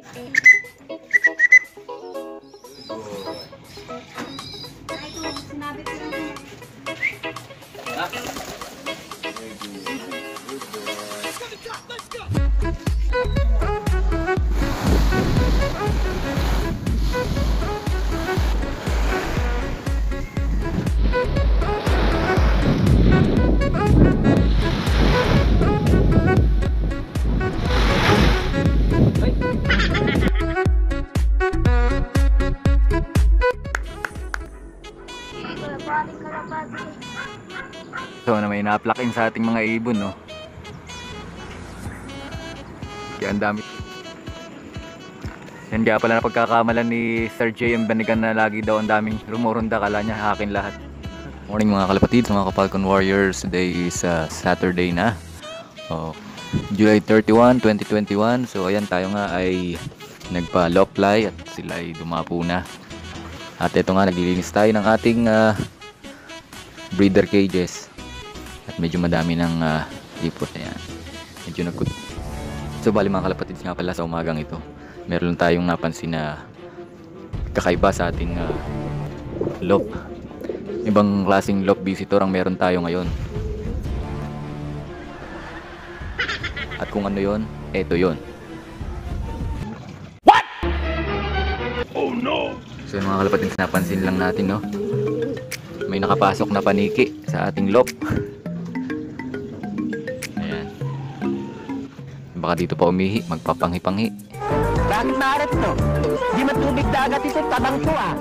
So na may na-pluck in sa ating mga ibon, no? Kaya ang dami. Yan kaya pala na pagkakamalan ni Sir J.M. Banigan na lagi daw ang daming rumurunda, kala niya akin lahat. Morning mga kalapatid, mga Kapalcon Warriors. Today is Saturday na, July 31, 2021. So ayan, tayo nga ay nagpa-low fly at sila ay dumapo na. At ito nga, naglilinis tayo ng ating breeder cages. At medyo madami ng ipot. Ayan, medyo nagkut. So bali mga kalapatid, nga pala sa umagang ito meron tayong napansin na kakaiba sa ating loop. Ibang klaseng loop visitor ang meron tayo ngayon. At kung ano yon, eto yon. What? Oh no! So yung mga kalapatid, napansin lang natin, no? May nakapasok na paniki sa ating loop. Ayan. Baka dito pa umihi, magpapanghi-panghi. Bakit maaret to? Di matubig dagat ito, tabang to ah.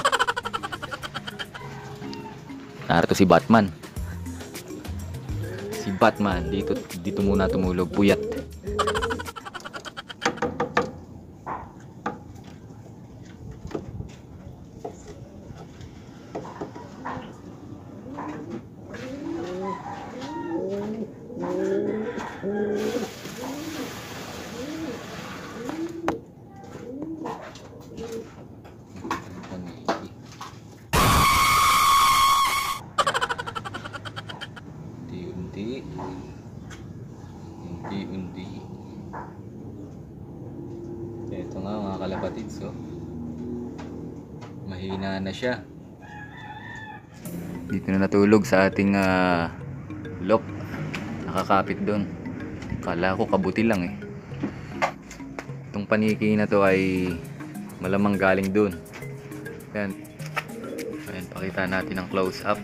Narito si Batman. Si Batman, dito muna tumulog, puyat. Unti-unti. Ito nga mga kalapatid, so mahina na siya. Dito na natulog sa ating loop. Nakakapit doon. Kala ko kabuti lang eh. Itong paniki na to ay malamang galing doon. Ayan. Ayan, pakita natin ang close up.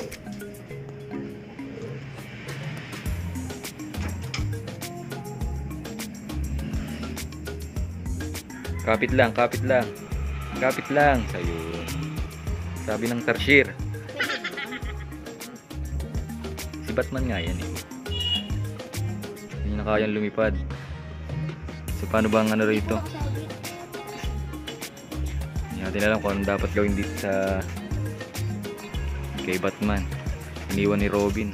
Kapit lang, kapit lang. Kapit lang. Ayun. Sabi ng tarsier. Si Batman nga yan eh. Hindi na kayang lumipad. So paano ba ang ano rito? Hindi natin alam kung ano dapat gawin dito sa kay Batman. Iniwan ni Robin.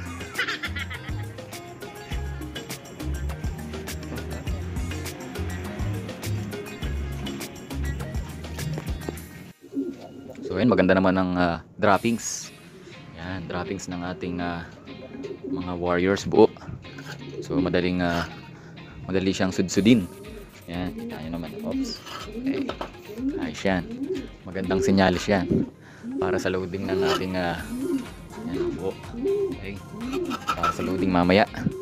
So ayan, maganda naman ang droppings. Yan, droppings ng ating mga warriors buo. So madali siyang sudsudin. Yan, tayo naman. Oops. Okay. Ayos yan. Magandang senyalis yan para sa loading ng ating yan, buo. Okay. Para sa loading mamaya.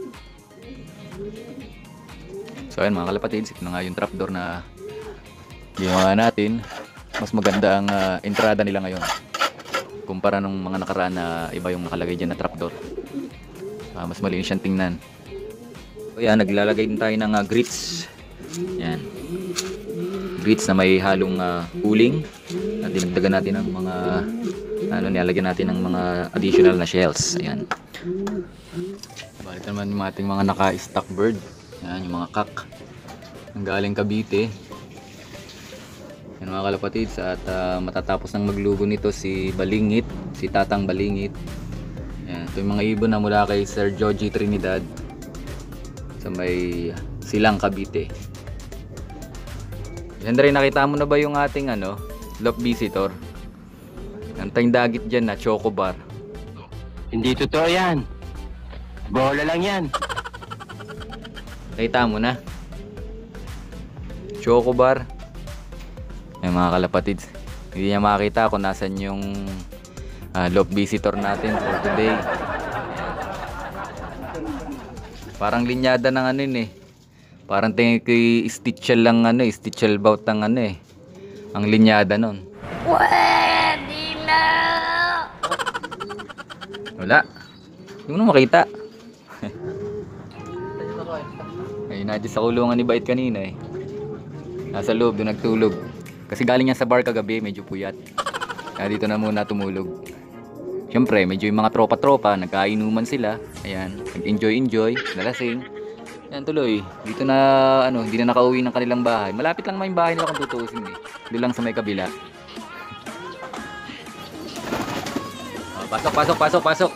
So ayan mga kalapatids, ito na nga yung trapdoor na ginawa natin. Mas maganda ang entrada nila ngayon kumpara nung mga nakaraan na iba yung nakalagay dyan na trapdoor. Mas malinis siyang tingnan. So yan, naglalagay din tayo ng grits. Yan, grits na may halong cooling. At dinagdagan natin ng mga nilalagyan natin ng mga additional na shells. Ayan. Balik naman yung ating mga naka-stock bird. Yan, yung mga kak ang galing Cavite. Yan mga kalapatids, at matatapos nang maglugo nito si Balingit, si Tatang Balingit. Yan, ito yung mga ibon na mula kay Sir Joji Trinidad sa may Silang Cavite. Yan rin, nakita mo na ba yung ating loop visitor? Ang tayong dagit dyan na chocobar. Hindi totoo yan. Bola lang yan. Nakita mo na. Choco bar. Ay mga kalapatids, hindi niya makita kung nasan yung love visitor natin for today. Ayan. Parang linyada ng ano yun eh. Parang tingin ko stitchel lang ano eh, stitchel bout ng ano eh. Ang linyada nun. Pwede na! Wala. Hindi mo na makita. Ayun na, sa kulungan ni Bait kanina eh. Nasa loob, doon nagtulog. Kasi galing yan sa bar kagabi, medyo puyat. Kaya dito na muna tumulog. Siyempre, medyo yung mga tropa-tropa, nagkainuman sila. Ayan, nag-enjoy, nalasing. Ayan tuloy, dito na, ano, hindi na nakauwi ng kanilang bahay. Malapit lang naman yung bahay nila kung tutuusin eh. Doon lang sa may kabila. Oh, pasok.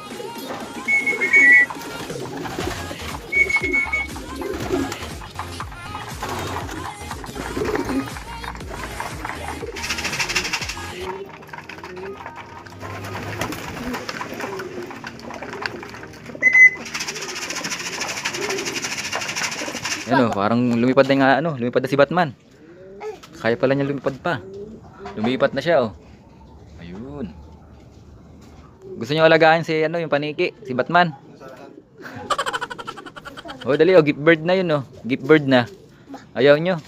Ano, parang lumipad na nga ano, lumipad na si Batman. Kaya pala niya lumipad pa. Lumipat na siya oh. Ayun. Gusto niyo alagaan si ano, yung paniki, si Batman. Oh, dali oh, gift bird na yun oh. Gift bird na. Ayaw niyo.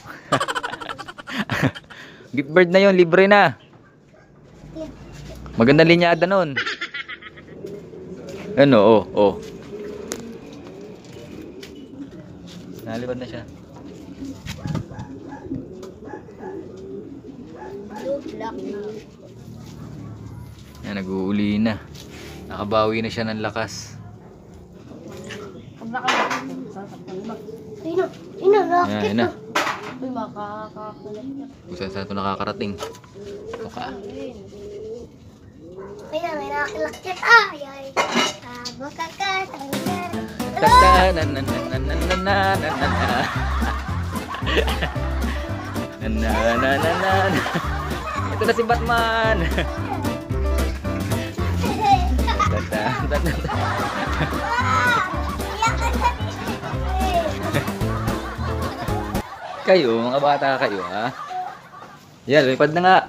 Gift bird na yun, libre na. Magandang linyada nun. Ano, oh. Nalipad na siya. Yan, nag-uuli na. Nakabawi na siya ng lakas. Ayan na. Kung saan ito nakakarating. Ito ka. May nakakilakit. Ay. Makakatanggal. Ito na si Batman. Kayo, mga bata kayo ha. Yan, lumipad na nga.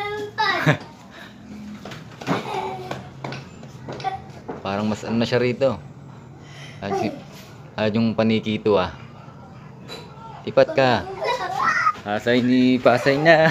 Parang mas ano na siya rito. Yung paniki ito ah. Tipat ka. Pasay na.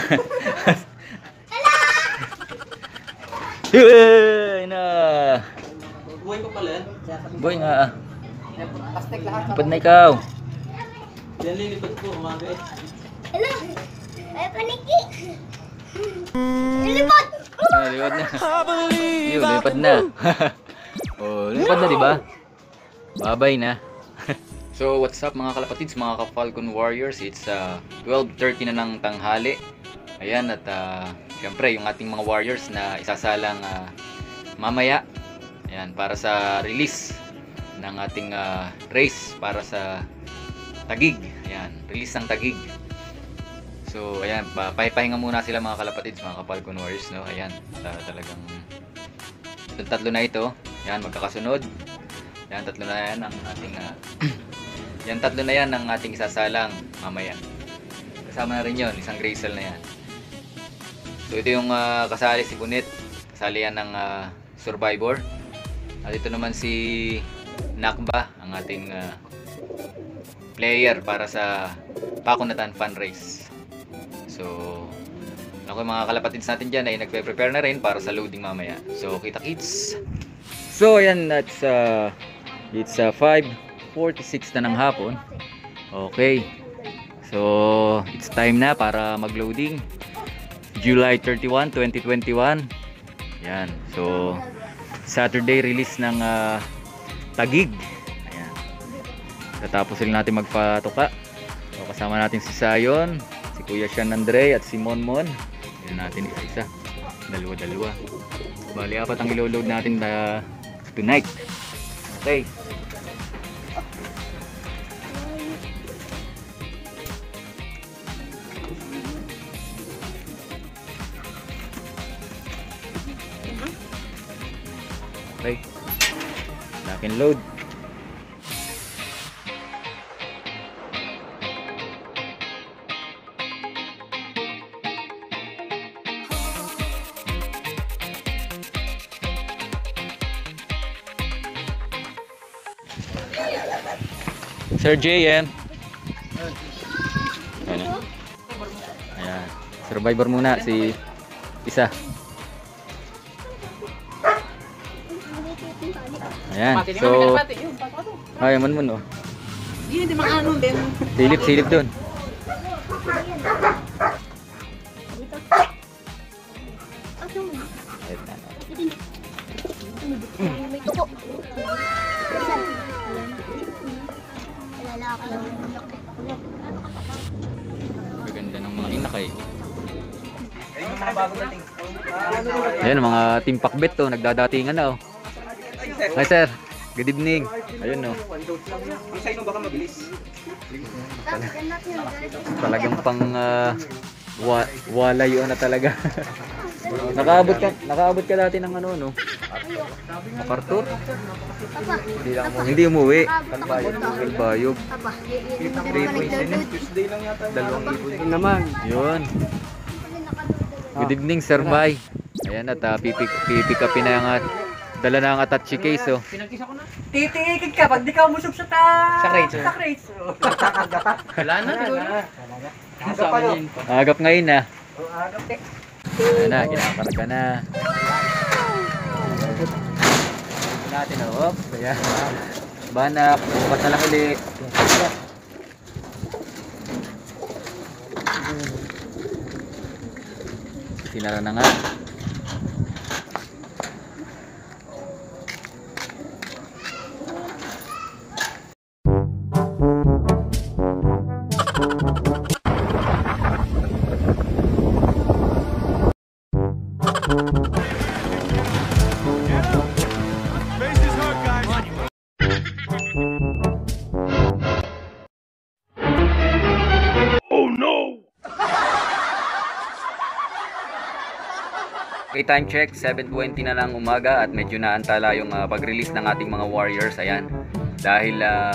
Hey na. Buhay ko pala yan. Boy nga ah. Plastic lahat. Tipad na ikaw. Yan lilipad ko, umaga eh. Hello! Ay, paniki! Lilipad! Lipad na. Yun, lipad na. Oh, lipad na diba? Babay na. So what's up mga kalapatids, mga ka-Falcon Warriors. It's 12:30 na ng tanghali. Ayan at syempre yung ating mga warriors na isasalang mamaya. Ayan, para sa release ng ating race para sa Taguig. Ayan, release ng Taguig. So ayan, pahipahinga muna sila mga kalapatids, mga ka-Falcon Warriors, no? Ayan, talagang tatlo na ito. Ayan, magkakasunod. Yan, tatlo na yan ang ating tatlo na yan ang ating isasalang mamaya. Kasama na rin yun, isang Graysel na yan. So ito yung kasali si Bunit. Kasali yan ng Survivor. At ito naman si Nakba, ang ating player para sa Pakunatan Fun Race. So ako mga kalapatids natin dyan ay nagpe-prepare na rin para sa loading mamaya. So kita kits. So ayan, it's 5:46 na ng hapon. Okay. So it's time na para mag-loading. July 31, 2021. Yan. So Saturday release ng Taguig. Ayan. Tatapos rin natin magpatuka. So, kasama natin si Sayon, si Kuya Sean Andre at si Monmon. Yan natin isa-isa. Dalawa-dalawa. Bali, apat ang ilo-load natin tonight. Okay. Okay. Lock and load. Sir JM. Ayan. Ayan. Survivor muna si isa. Ayan. So, ay, man oh. Hindi maano din. Silip doon. May tuko. Lalaki lang. Gaganda ng mga inakay. Ayan, mga team pakbet to, nagdadatingan na oh. Hi sir, good evening. Ayun no. Talagang pang walay na talaga. Nakaabot ka dati ng ano no. Makartur? Hindi umuwi. Kalbayog. Papa, 3 points din eh. Dalawang ibon naman. Yun. Good evening Sir Mai. Ayan at pipick upin na yung dala na ang attache case oh. Titiikid ka pag di ka umusog sa crates. Sa crates. Wala na siguro. Agap ngayon na. Agap eh. Ayan na, kinakarga na. Natin oh. Kaya banak, bukas na lang ulit. Sinara na nga. Okay, time check, 7:20 na ng umaga at medyo naantala yung pag-release ng ating mga warriors. Ayan, dahil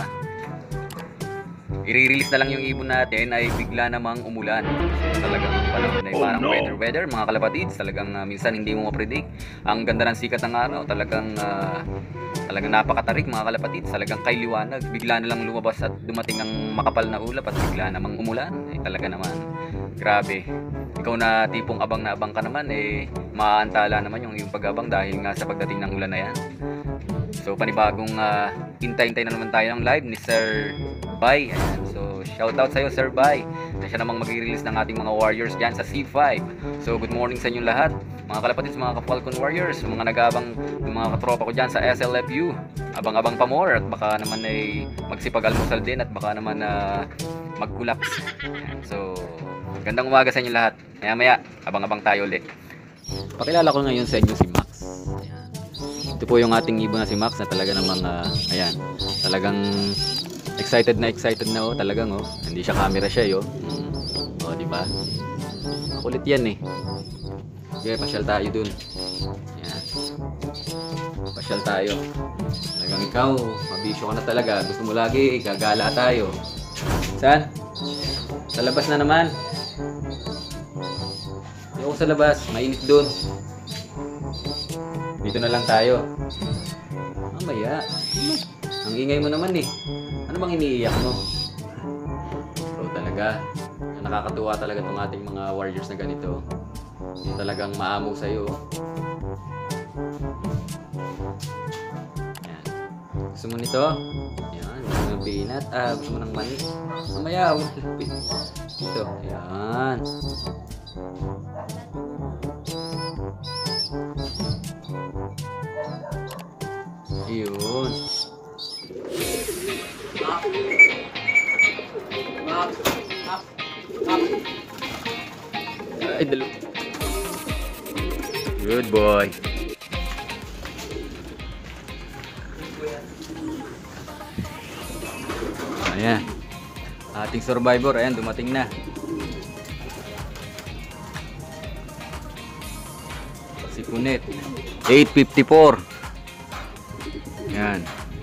i-release na lang yung ibon natin ay bigla namang umulan. So talagang ang panahon ay parang weather mga kalapatids. Talagang minsan hindi mo ma-predict. Ang ganda ng sikat ng araw, talagang napakatarik mga kalapatids. Talagang kay liwanag, bigla na lang lumabas at dumating ang makapal na ulap at bigla namang umulan. Talaga naman, grabe. Ikaw na tipong abang na abang ka naman, maantala naman yung pag-abang dahil nga sa pagdating ng ulan na yan. So panibagong hintay-hintay na naman tayo ng live ni Sir Bay. Ayan. So shoutout sa iyo Sir Bay. Siya namang mag-release ng ating mga warriors dyan sa C5. So good morning sa inyong lahat, mga kalapatids, mga ka-Falcon Warriors, mga nag-aabang, yung mga katropa ko dyan sa SLFU. Abang-abang pa more at baka naman ay magsipag-almusal din at baka naman mag-collapse. So gandang umaga sa inyo lahat. Maya-maya, abang-abang tayo ulit. Pakilala ko ngayon sa inyo si Max. Ayan. Ito po yung ating ibon na si Max na talaga namang, ayan, talagang excited na oh, talagang oh. Hindi siya camera siya yo. Oh, di ba? Makulit yan eh. Okay, pasyal tayo dun. Ayan. Pasyal tayo. Talagang ikaw, mabisyo ka na talaga. Gusto mo lagi, gagala tayo. Saan? Sa labas na naman. Ayoko sa labas, mainit doon. Dito na lang tayo. Mamaya. Ang ingay mo naman eh. Ano bang iniiyak mo? So talaga, nakakatuwa talaga itong ating mga warriors na ganito. Yung talagang maamo sa'yo. Yan. Gusto mo nito? Yan. Gusto mo ng peanut? Gusto mo ng mani? Mamaya, ito. Yan. Yun. Ay, dalo. Good boy. Ayan. Ating survivor, ayan, dumating na. Si Punit. 854. Ayan.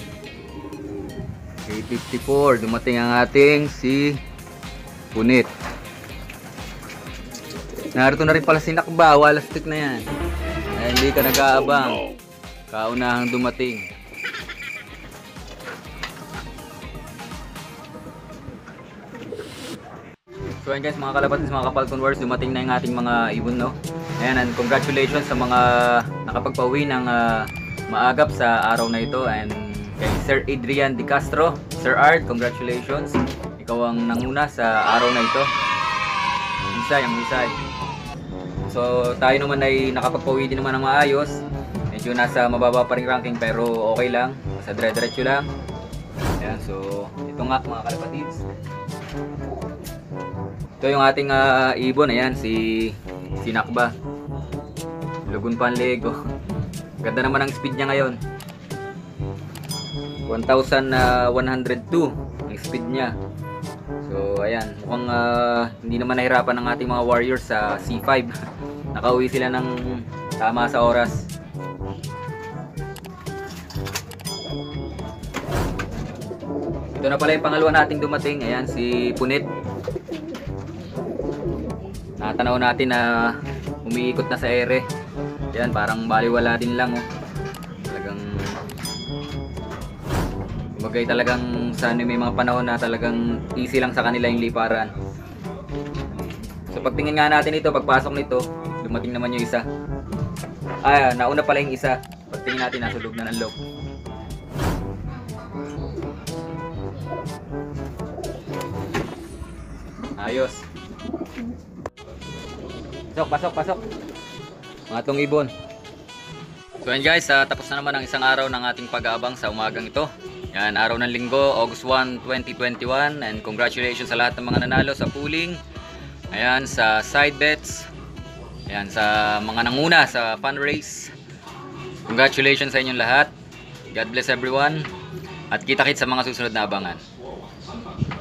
854. Dumating ang ating si Punit. Narito na rin pala si Nakba. Wala stick na yan. Ay, hindi ka nag-aabang. Kaunahang dumating. So ayan guys, mga kalapatids, mga kapalcon wars, dumating na yung ating mga ibon, no? Ayan, and congratulations sa mga nakapagpauwi ng maagap sa araw na ito. And kay Sir Adrian De Castro, Sir Art, congratulations. Ikaw ang nanguna sa araw na ito. Husay, ang husay. So tayo naman ay nakapagpauwi din naman ng maayos. Medyo nasa mababa pa rin ranking pero okay lang. Sa dire-diretso lang. Ayan, so ito nga mga kalapatids. Ito yung ating ibon, ayan, si Nakba. Lugon pa ang leg, oh. Ganda naman ang speed niya ngayon. 1,102 ang speed niya. So ayan, mukhang hindi naman nahirapan ng ating mga warriors sa C5. Nakauwi sila ng tama sa oras. Ito na pala yung pangalawa nating dumating, ayan, si Punit. Natanaw natin na umiikot na sa ere. Yan, parang baliwala din lang, oh. Talagang sa may mga panahon na talagang easy lang sa kanila yung liparan. So pagtingin nga natin ito, pagpasok nito, dumating naman yung isa. Nauna pala yung isa. Pagtingin natin, nasa loob na ng loob. Ayos. Pasok. Mga tong ibon. So yan guys, tapos na naman ang isang araw ng ating pag-aabang sa umagang ito. Yan, araw ng linggo, August 1, 2021. And congratulations sa lahat ng mga nanalo sa pooling. Ayan, sa side bets. Ayan, sa mga nanguna sa fun race. Congratulations sa inyong lahat. God bless everyone. At kita-kits sa mga susunod na abangan.